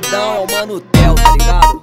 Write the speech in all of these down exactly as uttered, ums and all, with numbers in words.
Pesadão é o Mano Tel, tá ligado?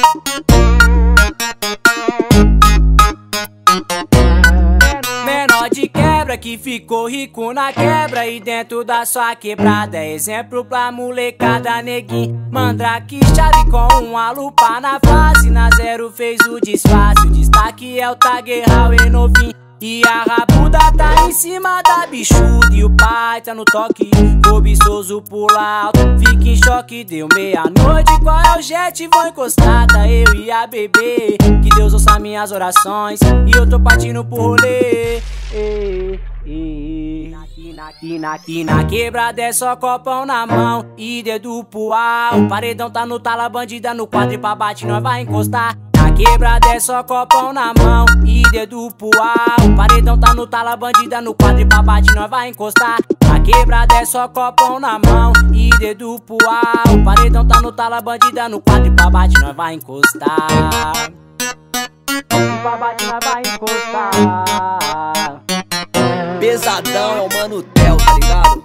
Menor de quebra que ficou rico na quebra e dentro da sua quebrada é exemplo pra molecada, neguinho. Mandrake chave com uma lupa na face, na zero fez o disfarce. O destaque é o Tiger Howe novinho e a rabuda tá em cima da bichuda. E o pai tá no toque, cobiçoso pula alto, fica em choque, deu meia-noite. Qual é o jet? Vou encostada, eu e a bebê. Que Deus ouça minhas orações e eu tô partindo pro rolê. Ei, ei. Aqui na, aqui na, aqui na quebrada é só copão na mão e dedo pro ar. O paredão tá no tala, bandida no quadro e pra bate nós vai encostar. Na quebrada é só copão na mão e dedo pro ar. O paredão tá no tala, bandida no quadro e pra bate nós vai encostar. Na quebrada é só copão na mão e dedo pro ar. O paredão tá no tala, bandida no quadro e pra bate nós vai encostar. Pra bate nós vai encostar. Pesadão é o Mano Tel, tá ligado?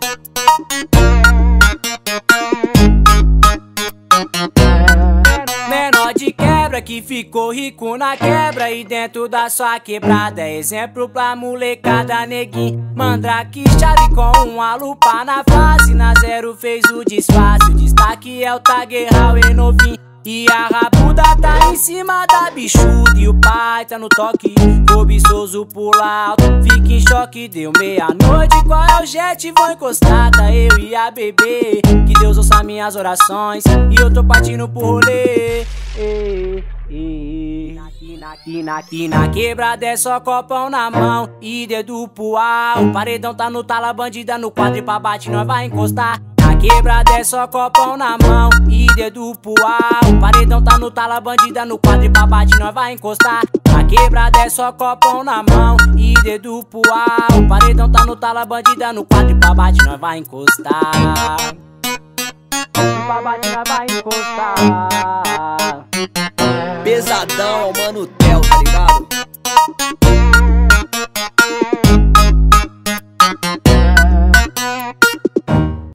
Menor de quebra que ficou rico na quebra e dentro da sua quebrada é exemplo pra molecada, neguinho. Mandrake chave com uma lupa na face, na zero fez o disfarce. O destaque é o Tiger Howe novinho e a rabuda tá em cima da bichuda. E o pai tá no toque, cobiçoso pula alto, fica em choque, deu meia-noite. Qual é o jet? Vou encostada, eu e a bebê. Que Deus ouça minhas orações e eu tô partindo pro rolê. Ei, ei. Aqui na, aqui na, aqui na quebrada é só copão na mão e dedo pro ar. O paredão tá no tala, bandida no quadro e pra bate nós vai encostar. Na quebrada é só copão na mão e dedo pro ar. O paredão tá no tala, bandida no quadro e pra bate nós vai encostar. Na quebrada é só copão na mão e dedo pro ar. O paredão tá no tala, bandida no quadro e pra bate nós vai encostar. Pra bate nós vai encostar. Pesadão é o Mano Tel, tá ligado?